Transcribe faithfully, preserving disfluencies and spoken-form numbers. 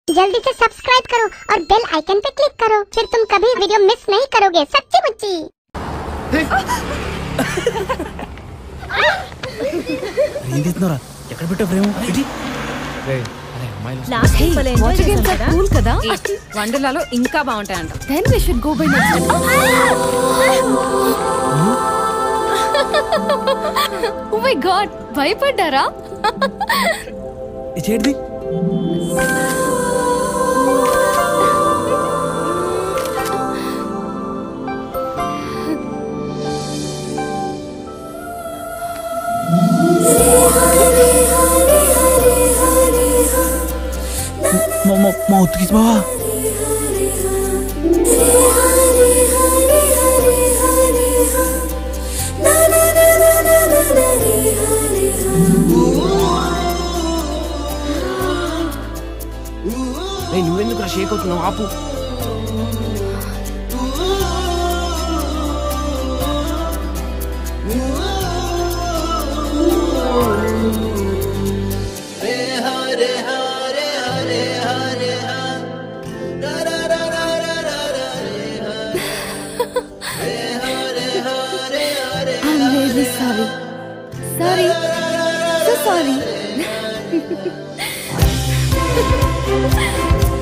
जल्दी से सब्सक्राइब करो और बेल आइकन पे क्लिक करो, फिर तुम कभी वीडियो मिस नहीं करोगे। सच्ची मुच्ची। ఎక్కడ పెట్టా ఫ్రేమ్ ఇది రేయ్ అరే అమ్మాయిలు లాస్ట్ టైం భలే ఎంజాయ్ చేసాం కదా కూల్ కదా వండర్లాలో ఇంకా బాగుంటాయంట then we should go by next oh my god భయపడ్డారా ఇచేది mau mau tulis bawah. Hey, నువ్వు ఎందుకు రా షేక్ అవుతున్నావు? ఆపు. Sorry. Sorry. So sorry.